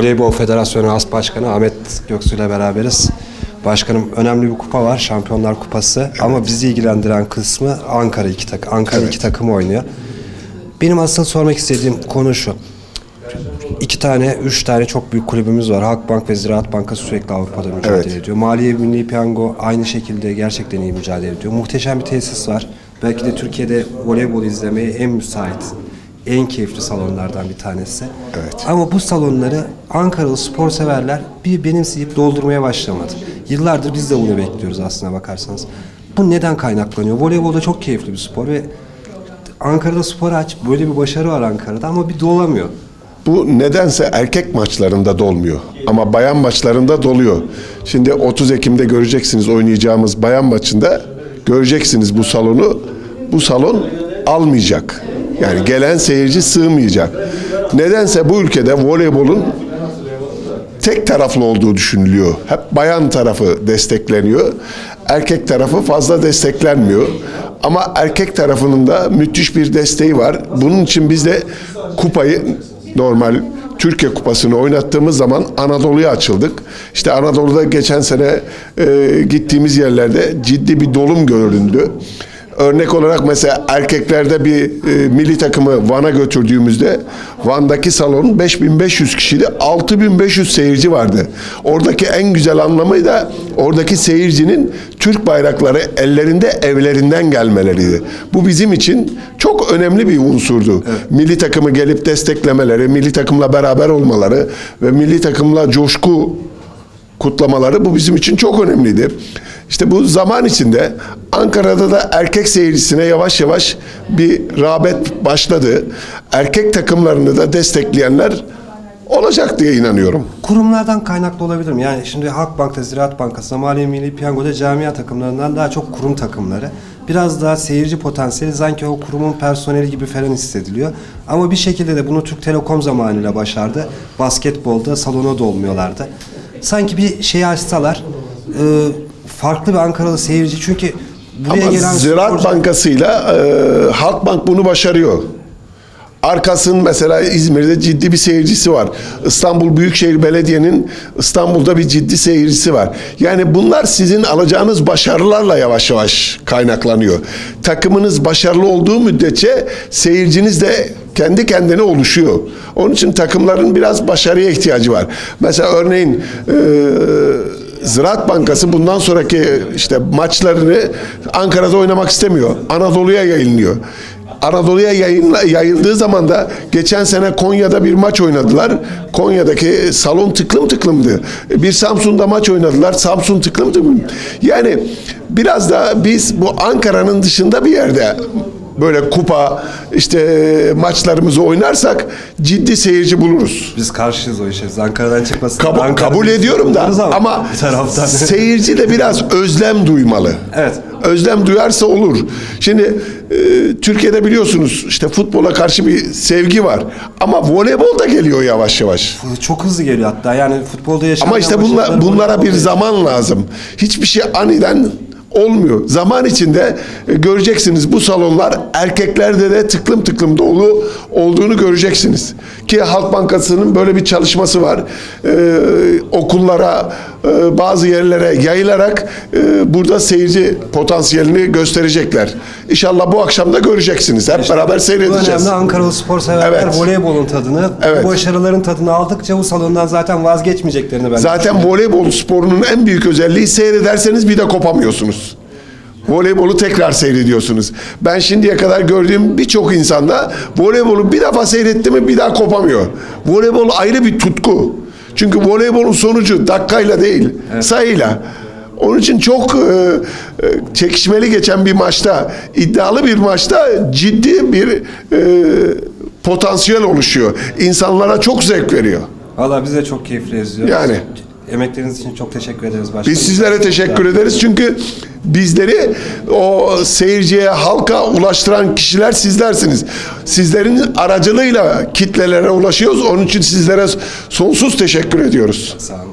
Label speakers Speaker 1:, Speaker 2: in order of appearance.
Speaker 1: Voleybol Federasyonu As Başkanı Ahmet Göksu ile beraberiz. Başkanım, önemli bir kupa var, Şampiyonlar Kupası. Evet. Ama bizi ilgilendiren kısmı Ankara iki takım oynuyor. Benim asıl sormak istediğim konu şu. 3 tane çok büyük kulübümüz var. Halkbank ve Ziraat Bankası sürekli Avrupa'da mücadele ediyor. Maliye Milli Piyango aynı şekilde gerçekten iyi mücadele ediyor. Muhteşem bir tesis var. Belki de Türkiye'de voleybol izlemeye en müsait, en keyifli salonlardan bir tanesi.
Speaker 2: Evet.
Speaker 1: Ama bu salonları Ankaralı spor severler bir benimseyip doldurmaya başlamadı. Yıllardır biz de bunu bekliyoruz aslına bakarsanız. Bu neden kaynaklanıyor? Voleybol da çok keyifli bir spor ve Ankara'da spor aç, böyle bir başarı var Ankara'da ama bir dolamıyor.
Speaker 2: Bu nedense erkek maçlarında dolmuyor ama bayan maçlarında doluyor. Şimdi 30 Ekim'de göreceksiniz oynayacağımız bayan maçında, göreceksiniz bu salonu. Bu salon almayacak. Yani gelen seyirci sığmayacak. Nedense bu ülkede voleybolun tek taraflı olduğu düşünülüyor. Hep bayan tarafı destekleniyor. Erkek tarafı fazla desteklenmiyor. Ama erkek tarafının da müthiş bir desteği var. Bunun için biz de kupayı, normal Türkiye Kupası'nı oynattığımız zaman Anadolu'ya açıldık. İşte Anadolu'da geçen sene gittiğimiz yerlerde ciddi bir dolum görüldü. Örnek olarak mesela erkeklerde bir milli takımı Van'a götürdüğümüzde Van'daki salon 5500 kişiydi. 6500 seyirci vardı. Oradaki en güzel anlamı da oradaki seyircinin Türk bayrakları ellerinde, evlerinden gelmeleriydi. Bu bizim için çok önemli bir unsurdu. Evet. Milli takımı gelip desteklemeleri, milli takımla beraber olmaları ve milli takımla coşku kutlamaları, bu bizim için çok önemliydi. İşte bu zaman içinde Ankara'da da erkek seyircisine yavaş yavaş bir rağbet başladı. Erkek takımlarını da destekleyenler olacak diye inanıyorum.
Speaker 1: Kurumlardan kaynaklı olabilir mi? Yani şimdi Halkbank'ta, Ziraat Bankası'nda, Maliye Milli Piyango'da camia takımlarından daha çok kurum takımları. Biraz daha seyirci potansiyeli sanki o kurumun personeli gibi falan hissediliyor. Ama bir şekilde de bunu Türk Telekom zamanıyla başardı. Basketbolda salona dolmuyorlardı. Sanki bir şey açsalar, farklı bir Ankaralı seyirci, çünkü buraya
Speaker 2: ama
Speaker 1: gelen
Speaker 2: Ziraat Bankası'yla Halkbank bunu başarıyor. Arkas'ın mesela İzmir'de ciddi bir seyircisi var. İstanbul Büyükşehir Belediye'nin İstanbul'da bir ciddi seyircisi var. Yani bunlar sizin alacağınız başarılarla yavaş yavaş kaynaklanıyor. Takımınız başarılı olduğu müddetçe seyirciniz de kendi kendine oluşuyor. Onun için takımların biraz başarıya ihtiyacı var. Mesela örneğin Ziraat Bankası bundan sonraki işte maçlarını Ankara'da oynamak istemiyor. Anadolu'ya yayınlıyor. Anadolu'ya yayıldığı zaman da geçen sene Konya'da bir maç oynadılar. Konya'daki salon tıklım tıklımdı. Bir Samsun'da maç oynadılar. Samsun tıklım tıklım. Yani biraz da biz bu Ankara'nın dışında bir yerde böyle kupa işte maçlarımızı oynarsak ciddi seyirci buluruz.
Speaker 1: Biz karşıyız o işe. Ankara'dan çıkmasın.
Speaker 2: Kabul ediyorum da ama seyirci de biraz özlem duymalı.
Speaker 1: Evet.
Speaker 2: Özlem duyarsa olur. Şimdi Türkiye'de biliyorsunuz işte futbola karşı bir sevgi var. Ama voleybol da geliyor yavaş yavaş.
Speaker 1: Çok hızlı geliyor hatta. Yani futbolda yaşanan...
Speaker 2: Ama işte bunlara bir zaman lazım. Hiçbir şey aniden olmuyor. Zaman içinde göreceksiniz bu salonlar erkeklerde de tıklım tıklım dolu olduğunu göreceksiniz. Ki Halk Bankası'nın böyle bir çalışması var. Okullara, bazı yerlere yayılarak burada seyirci potansiyelini gösterecekler. İnşallah bu akşam da göreceksiniz. Hep beraber seyredeceğiz.
Speaker 1: Bu önemli. Ankaralı spor severler voleybolun tadını, bu başarıların tadını aldıkça bu salondan zaten vazgeçmeyeceklerini ben
Speaker 2: zaten voleybol sporunun en büyük özelliği, seyrederseniz bir de kopamıyorsunuz. Voleybolu tekrar seyrediyorsunuz. Ben şimdiye kadar gördüğüm birçok insanda voleybolu bir defa seyretti mi bir daha kopamıyor. Voleybol ayrı bir tutku. Çünkü voleybolun sonucu dakikayla değil, sayıyla. Onun için çok çekişmeli geçen bir maçta, iddialı bir maçta ciddi bir potansiyel oluşuyor. İnsanlara çok zevk veriyor.
Speaker 1: Vallahi biz de çok keyifli izliyoruz.
Speaker 2: Yani.
Speaker 1: Emekleriniz için çok teşekkür ederiz başkanım.
Speaker 2: Biz sizlere teşekkür ederiz çünkü bizleri o seyirciye, halka ulaştıran kişiler sizlersiniz. Sizlerin aracılığıyla kitlelere ulaşıyoruz. Onun için sizlere sonsuz teşekkür ediyoruz.
Speaker 1: Sağ olun.